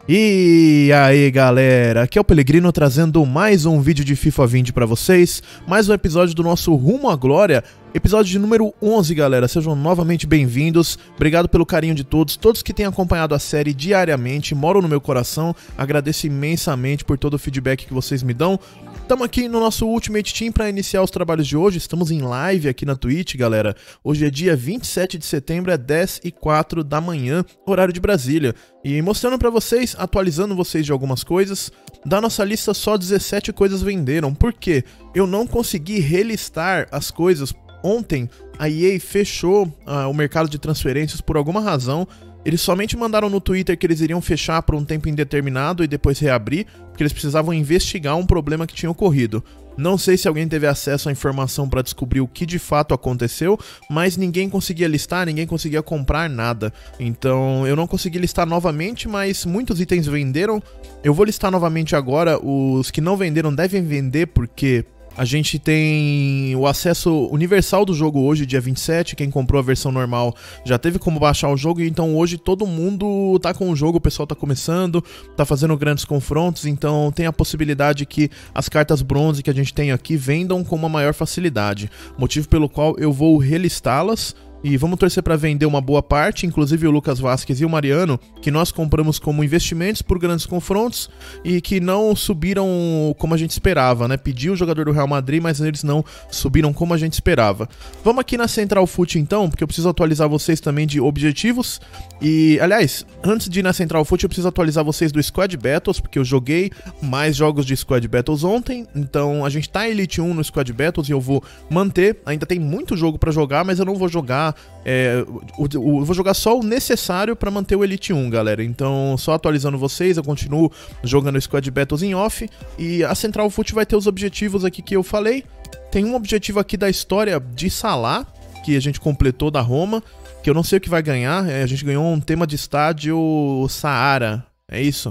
E aí galera, aqui é o Pelegrino trazendo mais um vídeo de FIFA 20 pra vocês, mais um episódio do nosso Rumo à Glória, episódio de número 11 galera, sejam novamente bem-vindos, obrigado pelo carinho de todos que têm acompanhado a série diariamente, moram no meu coração, agradeço imensamente por todo o feedback que vocês me dão. Estamos aqui no nosso Ultimate Team para iniciar os trabalhos de hoje, estamos em live aqui na Twitch galera, hoje é dia 27 de setembro, é 10h04 da manhã, horário de Brasília, e mostrando para vocês, atualizando vocês de algumas coisas, da nossa lista só 17 coisas venderam, por quê? Eu não consegui relistar as coisas, ontem a EA fechou o mercado de transferências por alguma razão. Eles somente mandaram no Twitter que eles iriam fechar por um tempo indeterminado e depois reabrir, porque eles precisavam investigar um problema que tinha ocorrido. Não sei se alguém teve acesso à informação para descobrir o que de fato aconteceu, mas ninguém conseguia listar, ninguém conseguia comprar nada. Então eu não consegui listar novamente, mas muitos itens venderam. Eu vou listar novamente agora, os que não venderam devem vender porque a gente tem o acesso universal do jogo hoje, dia 27, quem comprou a versão normal já teve como baixar o jogo, então hoje todo mundo tá com o jogo, o pessoal tá começando, tá fazendo grandes confrontos, então tem a possibilidade que as cartas bronze que a gente tem aqui vendam com uma maior facilidade, motivo pelo qual eu vou relistá-las. E vamos torcer para vender uma boa parte, inclusive o Lucas Vasquez e o Mariano, que nós compramos como investimentos por grandes confrontos e que não subiram como a gente esperava, né? Pediu o jogador do Real Madrid, mas eles não subiram como a gente esperava. Vamos aqui na Central Foot então, porque eu preciso atualizar vocês também de objetivos. E, aliás, antes de ir na Central Foot, eu preciso atualizar vocês do Squad Battles, porque eu joguei mais jogos de Squad Battles ontem, então a gente tá em Elite 1 no Squad Battles e eu vou manter. Ainda tem muito jogo pra jogar, mas eu não vou jogar... eu vou jogar só o necessário para manter o Elite 1, galera. Então, só atualizando vocês, eu continuo jogando Squad Battles em off. E a Central Foot vai ter os objetivos aqui que eu falei. Tem um objetivo aqui da história de Salah, que a gente completou da Roma, que eu não sei o que vai ganhar. A gente ganhou um tema de estádio Saara. É isso?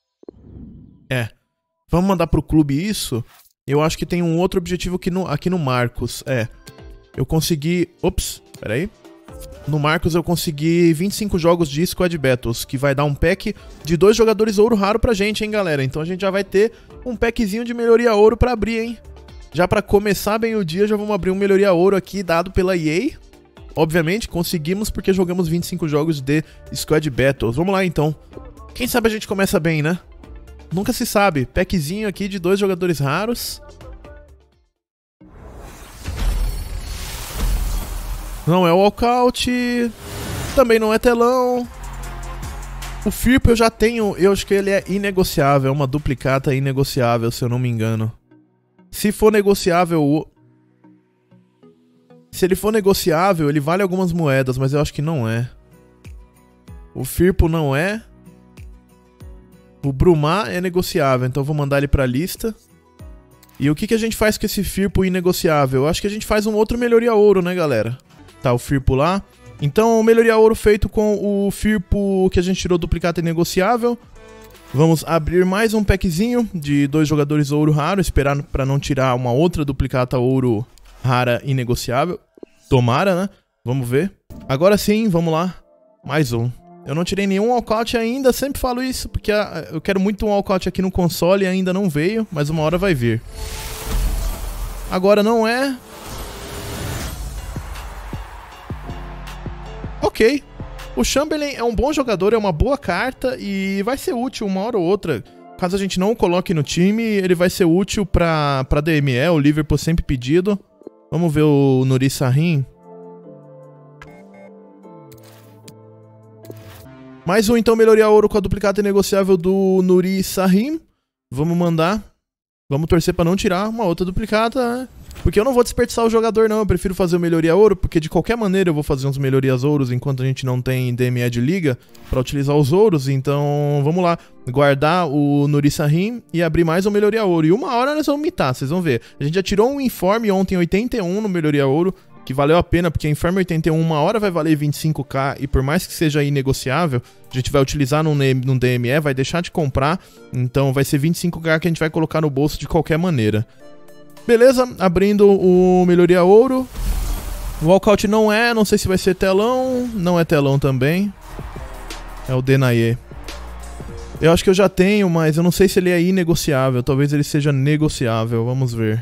É. Vamos mandar pro clube isso. Eu acho que tem um outro objetivo aqui no Marcos. Eu consegui... Ops, peraí. No Marcos eu consegui 25 jogos de Squad Battles, que vai dar um pack de 2 jogadores ouro raro pra gente, hein, galera. Então a gente já vai ter um packzinho de melhoria ouro pra abrir, hein. Já pra começar bem o dia, já vamos abrir um melhoria ouro aqui dado pela EA. Obviamente, conseguimos porque jogamos 25 jogos de Squad Battles. Vamos lá, então. Quem sabe a gente começa bem, né? Nunca se sabe. Packzinho aqui de 2 jogadores raros. Não é walkout, também não é telão. O Firpo eu já tenho, eu acho que ele é inegociável, é uma duplicata inegociável, se eu não me engano. Se for negociável... Se ele for negociável, ele vale algumas moedas, mas eu acho que não é. O Firpo não é. O Brumar é negociável, então eu vou mandar ele pra lista. E o que a gente faz com esse Firpo inegociável? Eu acho que a gente faz um outro melhoria ouro, né, galera? Tá o Firpo lá. Então, melhoria ouro feito com o Firpo que a gente tirou duplicata inegociável. Vamos abrir mais um packzinho de 2 jogadores ouro raro. Esperar pra não tirar uma outra duplicata ouro rara inegociável. Tomara, né? Vamos ver. Agora sim, vamos lá. Mais um. Eu não tirei nenhum walkout ainda. Sempre falo isso porque eu quero muito um walkout aqui no console e ainda não veio. Mas uma hora vai vir. Agora não é... Ok, o Chamberlain é um bom jogador, é uma boa carta e vai ser útil uma hora ou outra. Caso a gente não o coloque no time, ele vai ser útil pra DME, o Liverpool sempre pedido. Vamos ver o Nuri Sahin. Mais um então, melhoria ouro com a duplicata negociável do Nuri Sahin. Vamos mandar. Vamos torcer pra não tirar uma outra duplicata, né? Porque eu não vou desperdiçar o jogador não, eu prefiro fazer o melhoria ouro, porque de qualquer maneira eu vou fazer uns melhorias ouros enquanto a gente não tem DME de liga pra utilizar os ouros, então vamos lá, guardar o Nuri Sahin e abrir mais um melhoria ouro. E uma hora nós vamos mitar, vocês vão ver. A gente já tirou um informe ontem 81 no melhoria ouro, que valeu a pena, porque a informe 81 uma hora vai valer 25k e por mais que seja inegociável, a gente vai utilizar num DME, vai deixar de comprar, então vai ser 25k que a gente vai colocar no bolso de qualquer maneira. Beleza, abrindo o melhoria ouro. O walkout não sei se vai ser telão. Não é telão também. É o Denaye. Eu acho que eu já tenho, mas eu não sei se ele é inegociável. Talvez ele seja negociável. Vamos ver.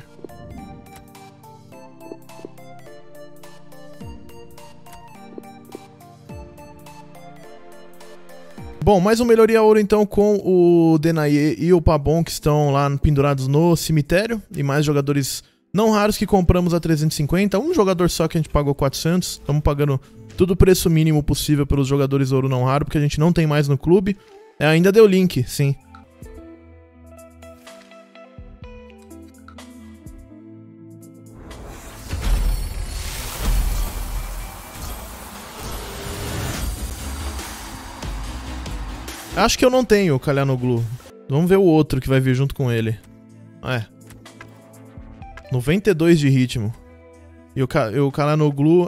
Bom, mais um melhoria ouro então com o Denaye e o Pabon, que estão lá pendurados no cemitério. E mais jogadores não raros que compramos a 350. Um jogador só que a gente pagou 400. Estamos pagando tudo o preço mínimo possível pelos jogadores ouro não raro, porque a gente não tem mais no clube. Ainda deu link, sim. Acho que eu não tenho o Calhanoglu. Vamos ver o outro que vai vir junto com ele. 92 de ritmo. E o Calhanoglu...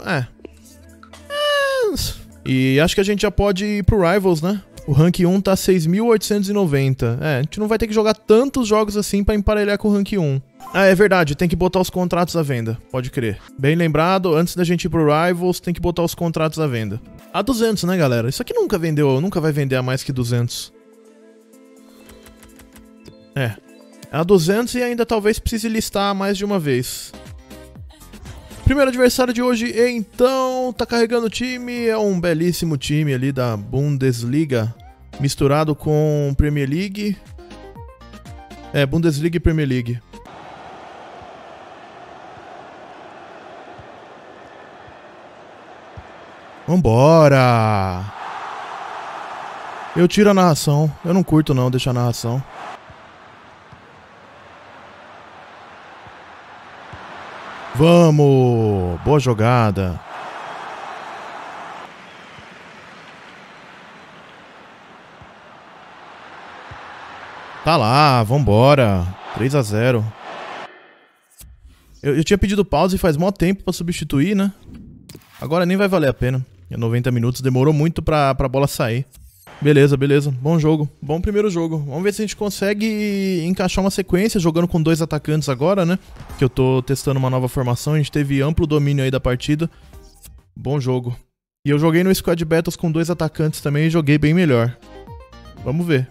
E acho que a gente já pode ir pro Rivals, né? O rank 1 tá 6.890. A gente não vai ter que jogar tantos jogos assim pra emparelhar com o rank 1. É verdade, tem que botar os contratos à venda. Pode crer. Bem lembrado, antes da gente ir pro Rivals, tem que botar os contratos à venda. A 200, né, galera? Isso aqui nunca vendeu, nunca vai vender a mais que 200. A 200 e ainda talvez precise listar mais de uma vez. Primeiro adversário de hoje, então, tá carregando o time. É um belíssimo time ali da Bundesliga, misturado com Premier League. Bundesliga e Premier League. Vambora! Eu tiro a narração. Eu não curto não, deixar a narração. Vamos! Boa jogada. Tá lá, vambora. 3-0. Eu tinha pedido pausa e faz mó tempo pra substituir, né? Agora nem vai valer a pena. 90 minutos, demorou muito pra bola sair. Beleza, beleza. Bom jogo. Bom primeiro jogo. Vamos ver se a gente consegue encaixar uma sequência jogando com 2 atacantes agora, né? Que eu tô testando uma nova formação. A gente teve amplo domínio aí da partida. Bom jogo. E eu joguei no Squad Battles com 2 atacantes também e joguei bem melhor. Vamos ver.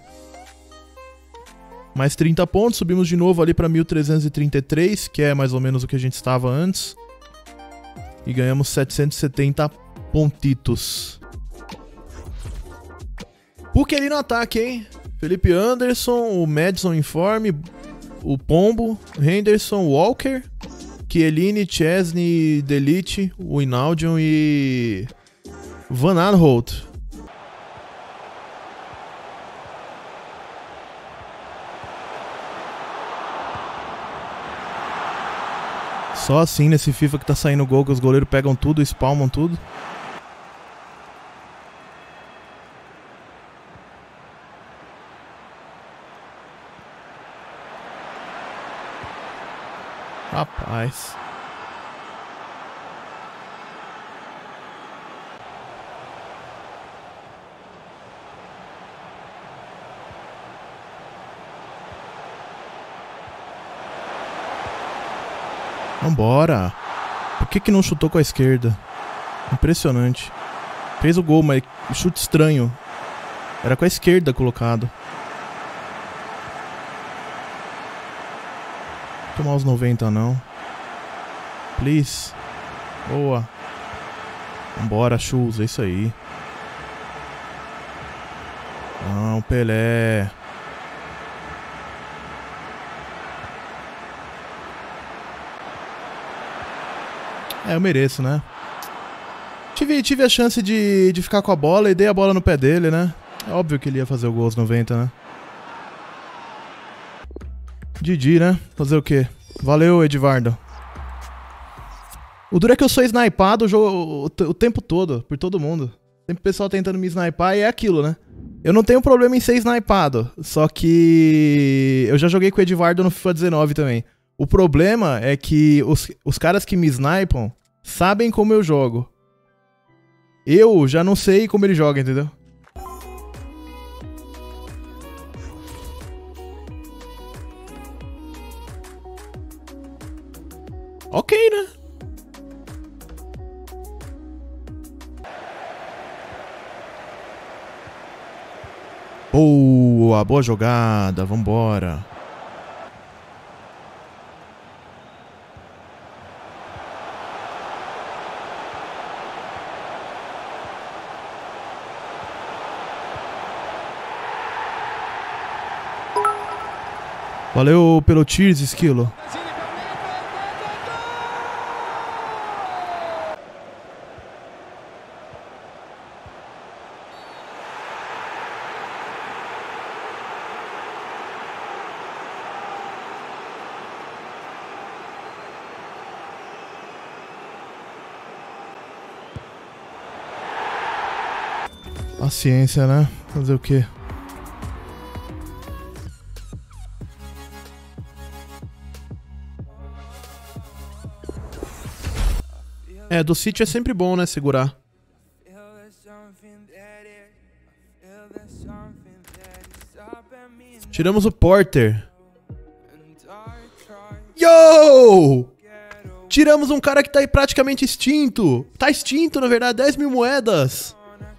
Mais 30 pontos. Subimos de novo ali pra 1.333, que é mais ou menos o que a gente estava antes. E ganhamos 770 pontitos. Puck ali no ataque, hein? Felipe Anderson, o Madison Informe, o Pombo, Henderson, Walker, Chiellini, Chesney, Delite, o Inaldion e Van Aanholt. Só assim nesse FIFA que tá saindo gol, que os goleiros pegam tudo, spalmam tudo. Rapaz. Vambora. Por que não chutou com a esquerda? Impressionante. Fez o gol, mas chute estranho. Era com a esquerda colocado. Tomar os 90 não. Please. Boa. Vambora, Chus, é isso aí. Não, Pelé. Eu mereço, né? Tive a chance de ficar com a bola e dei a bola no pé dele, né? É óbvio que ele ia fazer o gol aos 90, né? GG, né? Fazer o quê? Valeu, Edvardo. O duro é que eu sou snipado o tempo todo, por todo mundo. Sempre o pessoal tentando me snipar e é aquilo, né? Eu não tenho problema em ser snipado, só que eu já joguei com o Edvardo no FIFA 19 também. O problema é que os caras que me snipam sabem como eu jogo. Eu já não sei como ele joga, entendeu? Ok, né? Boa, boa jogada, vambora. Valeu pelo cheers, Esquilo. Paciência, né? Fazer o quê? É, do City é sempre bom, né? Segurar. Tiramos o Porter. Yo! Tiramos um cara que tá aí praticamente extinto. Tá extinto, na verdade. 10 mil moedas.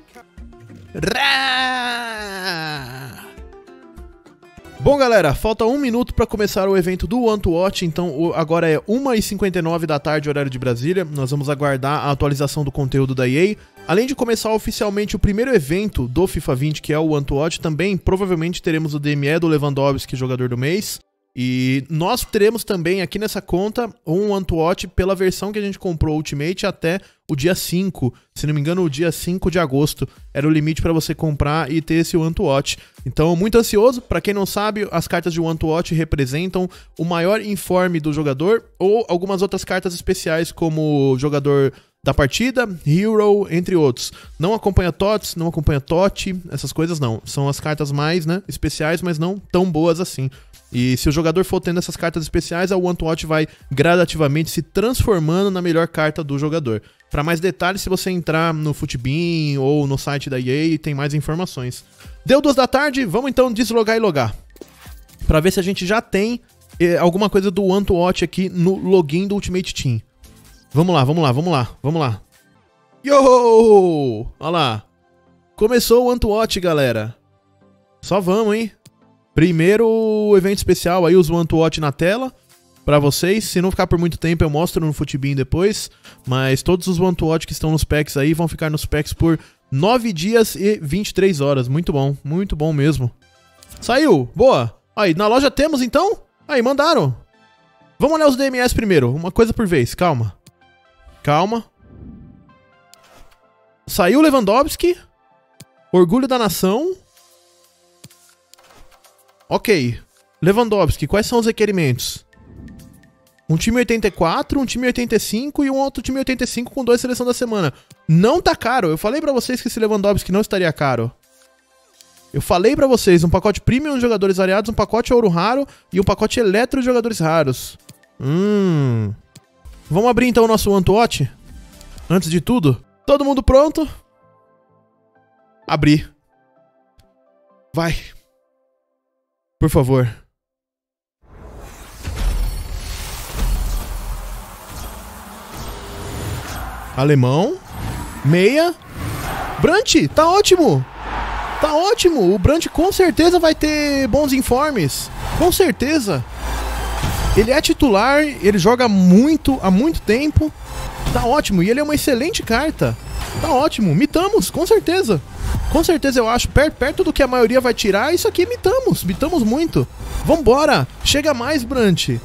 Bom, galera, falta 1 minuto para começar o evento do One to Watch, então agora é 1h59 da tarde, horário de Brasília. Nós vamos aguardar a atualização do conteúdo da EA. Além de começar oficialmente o primeiro evento do FIFA 20, que é o One to Watch, também provavelmente teremos o DME do Lewandowski, jogador do mês. E nós teremos também aqui nessa conta um One to Watch pela versão que a gente comprou Ultimate até o dia 5. Se não me engano, o dia 5 de agosto era o limite para você comprar e ter esse One to Watch. Então, muito ansioso. Para quem não sabe, as cartas de One to Watch representam o maior informe do jogador ou algumas outras cartas especiais como jogador da partida, Hero, entre outros. Não acompanha TOTS, não acompanha TOT, essas coisas não. São as cartas mais, né, especiais, mas não tão boas assim. E se o jogador for tendo essas cartas especiais, a One to Watch vai gradativamente se transformando na melhor carta do jogador. Para mais detalhes, se você entrar no Futbin ou no site da EA, tem mais informações. Deu 2 da tarde, vamos então deslogar e logar. Para ver se a gente já tem alguma coisa do One to Watch aqui no login do Ultimate Team. Vamos lá, vamos lá, vamos lá, vamos lá. Yo! Olha lá. Começou o One to Watch, galera. Só vamos, hein? Primeiro evento especial, aí os One to Watch na tela pra vocês. Se não ficar por muito tempo, eu mostro no Futbin depois. Mas todos os One to Watch que estão nos packs aí vão ficar nos packs por 9 dias e 23 horas. Muito bom mesmo. Saiu, boa. Aí, na loja temos então? Aí, mandaram. Vamos olhar os DMS primeiro, uma coisa por vez, calma. Calma. Saiu Lewandowski. Orgulho da nação. Ok, Lewandowski, quais são os requerimentos? Um time 84, um time 85 e um outro time 85 com 2 seleção da semana. Não tá caro, eu falei pra vocês que esse Lewandowski não estaria caro. Eu falei pra vocês, um pacote premium de jogadores variados, um pacote ouro raro e um pacote eletro de jogadores raros. Vamos abrir então o nosso One to Watch? Antes de tudo, todo mundo pronto? Abrir. Vai. Por favor. Alemão. Meia. Brandt, tá ótimo. Tá ótimo. O Brandt com certeza vai ter bons informes. Com certeza. Ele é titular, ele joga muito, há muito tempo. Tá ótimo. E ele é uma excelente carta. Tá ótimo. Mitamos, com certeza. Com certeza eu acho, perto do que a maioria vai tirar, isso aqui mitamos muito. Vambora, chega mais, Brandt.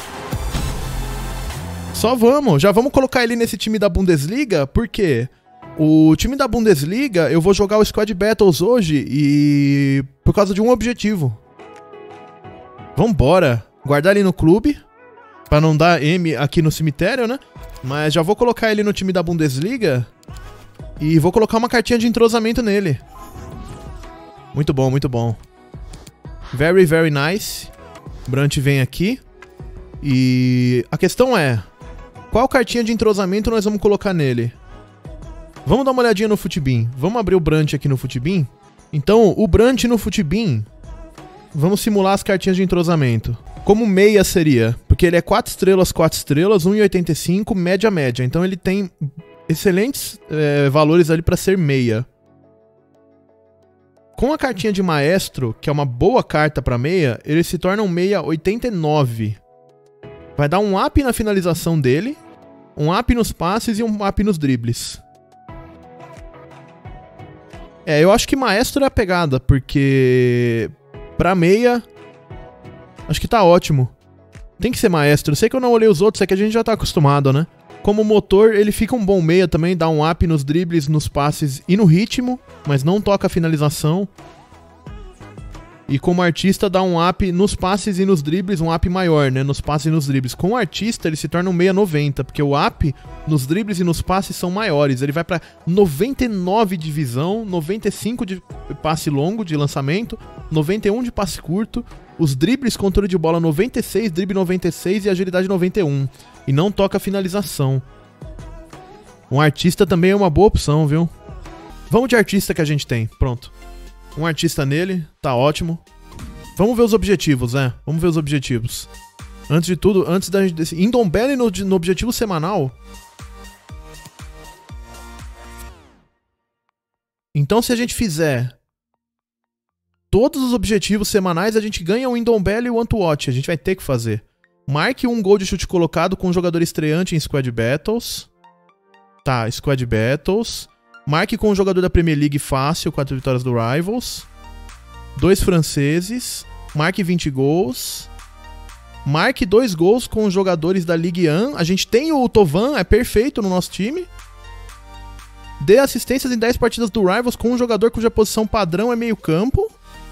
Só vamos, já vamos colocar ele nesse time da Bundesliga, porque o time da Bundesliga, eu vou jogar o Squad Battles hoje e por causa de um objetivo. Vambora, guardar ele no clube, pra não dar M aqui no cemitério, né? Mas já vou colocar ele no time da Bundesliga. E vou colocar uma cartinha de entrosamento nele. Muito bom, muito bom. Very, very nice. Brandt vem aqui. E a questão é, qual cartinha de entrosamento nós vamos colocar nele? Vamos dar uma olhadinha no Futbin. Vamos abrir o Brandt aqui no Futbin. Então, o Brandt no Futbin, vamos simular as cartinhas de entrosamento. Como meia seria, porque ele é 4 estrelas, 1,85, média. Então ele tem excelentes valores ali pra ser meia. Com a cartinha de Maestro, que é uma boa carta pra meia, ele se torna um meia 89. Vai dar um up na finalização dele, um up nos passes e um up nos dribles. Eu acho que Maestro é a pegada, porque pra meia, acho que tá ótimo. Tem que ser Maestro. Eu sei que eu não olhei os outros, é que a gente já tá acostumado, né? Como motor, ele fica um bom meia também, dá um up nos dribles, nos passes e no ritmo, mas não toca a finalização. E como artista, dá um up nos passes e nos dribles, um up maior, né? Nos passes e nos dribles. Com o artista, ele se torna um meia 90, porque o up nos dribles e nos passes são maiores. Ele vai pra 99 de visão, 95 de passe longo, de lançamento, 91 de passe curto, os dribles, controle de bola 96, drible 96 e agilidade 91. E não toca a finalização. Um artista também é uma boa opção, viu? Vamos de artista que a gente tem, pronto. Um artista nele, tá ótimo. Vamos ver os objetivos, vamos ver os objetivos. Antes de tudo, antes da gente decidir. Indombele no objetivo semanal. Então, se a gente fizer todos os objetivos semanais, a gente ganha o Indombele e o Want-Watch. A gente vai ter que fazer. Marque um gol de chute colocado com um jogador estreante em Squad Battles. Tá, Squad Battles. Marque com um jogador da Premier League fácil, 4 vitórias do Rivals. 2 franceses. Marque 20 gols. Marque 2 gols com jogadores da Ligue 1. A gente tem o Tovan, é perfeito no nosso time. Dê assistências em 10 partidas do Rivals com um jogador cuja posição padrão é meio campo.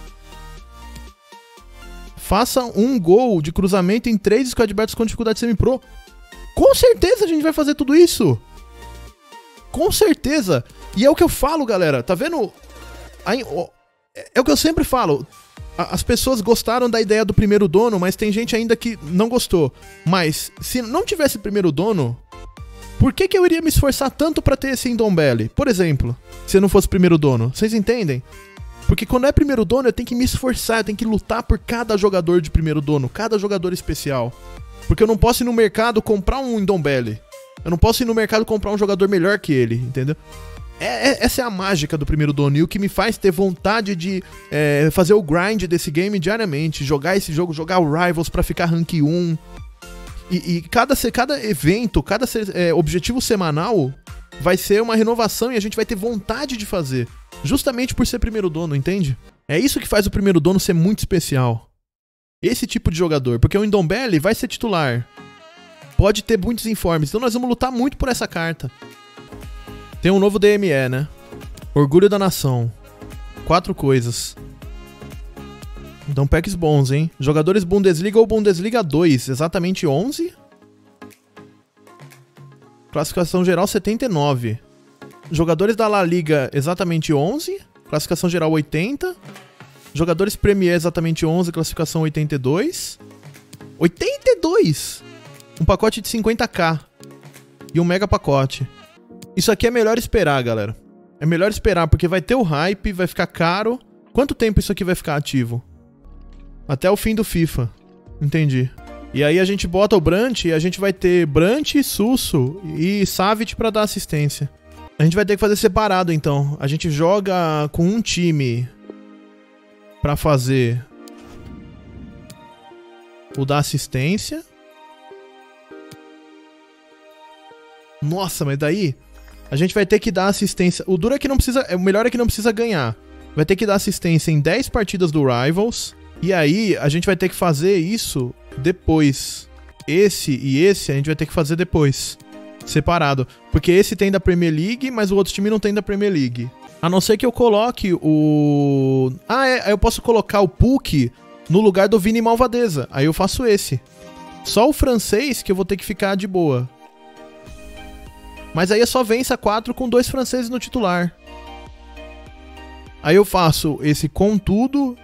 Faça um gol de cruzamento em 3 Squad Battles com dificuldade semi-pro. Com certeza a gente vai fazer tudo isso. Com certeza. E é o que eu falo, galera. Tá vendo? É o que eu sempre falo. As pessoas gostaram da ideia do primeiro dono, mas tem gente ainda que não gostou. Mas, se não tivesse primeiro dono, por que eu iria me esforçar tanto pra ter esse Indombele? Por exemplo, se eu não fosse primeiro dono. Vocês entendem? Porque quando é primeiro dono, eu tenho que me esforçar, eu tenho que lutar por cada jogador de primeiro dono, cada jogador especial. Porque eu não posso ir no mercado comprar um Indombele. Eu não posso ir no mercado comprar um jogador melhor que ele, entendeu? Essa é a mágica do primeiro dono e o que me faz ter vontade de fazer o grind desse game diariamente, jogar esse jogo, jogar o Rivals pra ficar rank 1. E cada evento, cada objetivo semanal vai ser uma renovação e a gente vai ter vontade de fazer. Justamente por ser primeiro dono, entende? É isso que faz o primeiro dono ser muito especial. Esse tipo de jogador, porque o Indombele vai ser titular. Pode ter muitos informes, então nós vamos lutar muito por essa carta. Tem um novo DME, né? Orgulho da Nação. 4 coisas. Então packs bons, hein? Jogadores Bundesliga ou Bundesliga 2, exatamente 11. Classificação geral 79. Jogadores da La Liga, exatamente 11. Classificação geral 80. Jogadores Premier, exatamente 11. Classificação 82. 82! Um pacote de 50k. E um mega pacote. Isso aqui é melhor esperar, galera. É melhor esperar, porque vai ter o hype, vai ficar caro. Quanto tempo isso aqui vai ficar ativo? Até o fim do FIFA. Entendi. E aí a gente bota o Brandt e a gente vai ter Brandt, Susso e Savic pra dar assistência. A gente vai ter que fazer separado, então. A gente joga com um time pra fazer o da assistência. Nossa, mas daí a gente vai ter que dar assistência. O duro é que não precisa. O melhor é que não precisa ganhar. Vai ter que dar assistência em 10 partidas do Rivals. E aí a gente vai ter que fazer isso depois. Esse e esse a gente vai ter que fazer depois. Separado. Porque esse tem da Premier League, mas o outro time não tem da Premier League. A não ser que eu coloque o... eu posso colocar o Puck no lugar do Vini Malvadeza. Aí eu faço esse. Só o francês que eu vou ter que ficar de boa. Mas aí é só vença 4 com 2 franceses no titular. Aí eu faço esse com tudo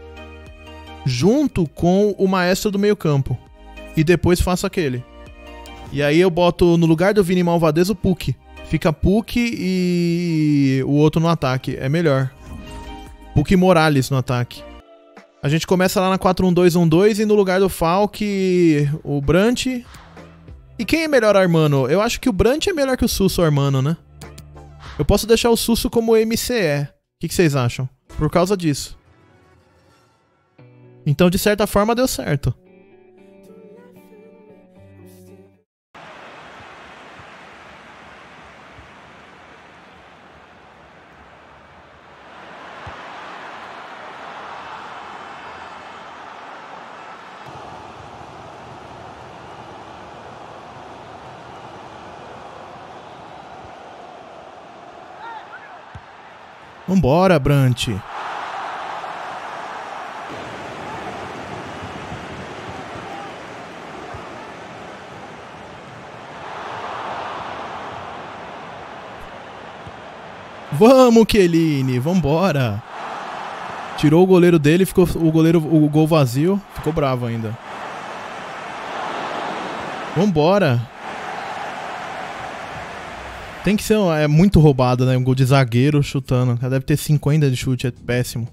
junto com o maestro do meio campo. E depois faço aquele. E aí eu boto no lugar do Vini Malvadeza o Puck. Fica Puck e o outro no ataque. É melhor. Puck e Morales no ataque. A gente começa lá na 4-1-2-1-2 e no lugar do Falk o Brandt. E quem é melhor armando? Eu acho que o Brandt é melhor que o Susso armando, né? Eu posso deixar o Susso como MCE. O que vocês acham? Por causa disso. Então, de certa forma, deu certo. Vambora, Brant. Vamos, Chiellini, vambora. Tirou o goleiro dele, ficou o gol vazio, ficou bravo ainda. Vambora. Tem que ser, é muito roubado, né? Um gol de zagueiro chutando. Deve ter 50 de chute, é péssimo.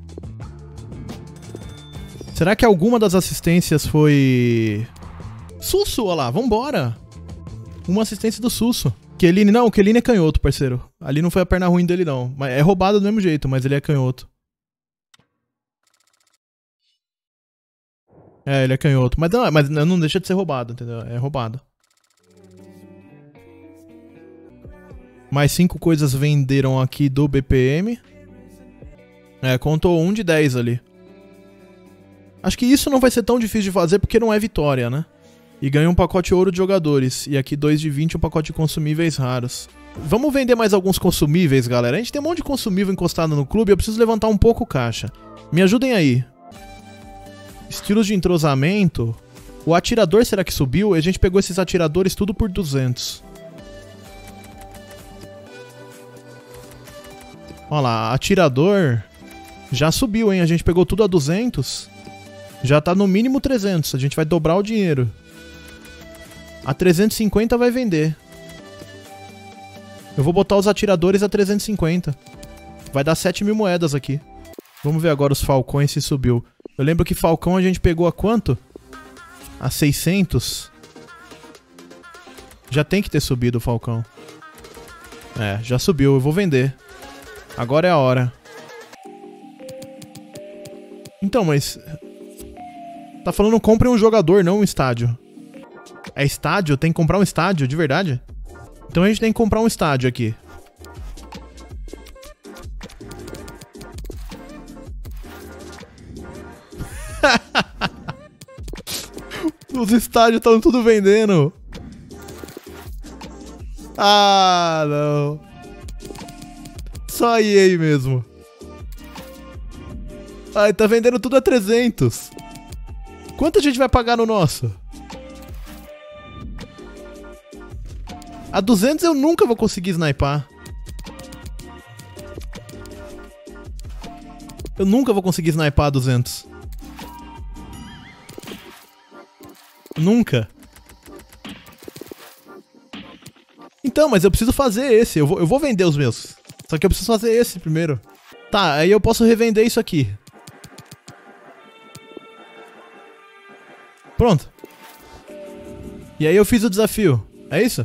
Será que alguma das assistências foi... Susso, olha lá, vambora. Uma assistência do Susso. Chiellini, não, o Chiellini é canhoto, parceiro. Ali não foi a perna ruim dele, não. É roubado do mesmo jeito, mas ele é canhoto. É, ele é canhoto. Mas não deixa de ser roubado, entendeu? É roubado. Mais 5 coisas venderam aqui do BPM. É, contou 1 de 10 ali. Acho que isso não vai ser tão difícil de fazer porque não é vitória, né? E ganha um pacote ouro de jogadores. E aqui 2 de 20, um pacote de consumíveis raros. Vamos vender mais alguns consumíveis, galera. A gente tem um monte de consumível encostado no clube e eu preciso levantar um pouco o caixa. Me ajudem aí. Estilos de entrosamento. O atirador será que subiu? A gente pegou esses atiradores tudo por 200. Olha lá, atirador já subiu, hein? A gente pegou tudo a 200. Já tá no mínimo 300. A gente vai dobrar o dinheiro. A 350 vai vender. Eu vou botar os atiradores a 350. Vai dar 7.000 moedas aqui. Vamos ver agora os falcões se subiu. Eu lembro que falcão a gente pegou a quanto? A 600. Já tem que ter subido o falcão. É, já subiu. Eu vou vender. Agora é a hora. Então, mas... Tá falando compre um jogador, não um estádio. É estádio? Tem que comprar um estádio, de verdade? Então a gente tem que comprar um estádio aqui. Os estádios estão tudo vendendo. Ah, não. Só a EA mesmo. Ai, tá vendendo tudo a 300. Quanto a gente vai pagar no nosso? A 200 eu nunca vou conseguir snipar. Eu nunca vou conseguir snipar a 200. Nunca. Então, mas eu preciso fazer esse. Eu vou vender os meus. Só que eu preciso fazer esse primeiro. Tá, aí eu posso revender isso aqui. Pronto. E aí eu fiz o desafio. É isso?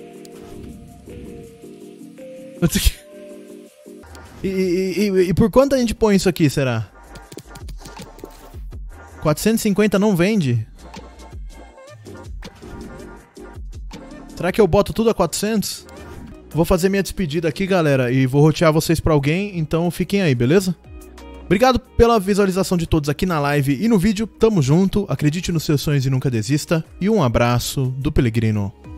E por quanto a gente põe isso aqui, será? 450 não vende? Será que eu boto tudo a 400? Vou fazer minha despedida aqui, galera, e vou rotear vocês pra alguém, então fiquem aí, beleza? Obrigado pela visualização de todos aqui na live e no vídeo. Tamo junto, acredite nos seus sonhos e nunca desista. E um abraço do Pelegrino.